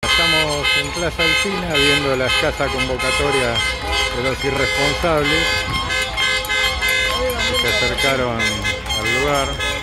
Estamos en Plaza Alsina viendo la escasa convocatoria de los irresponsables que se acercaron al lugar.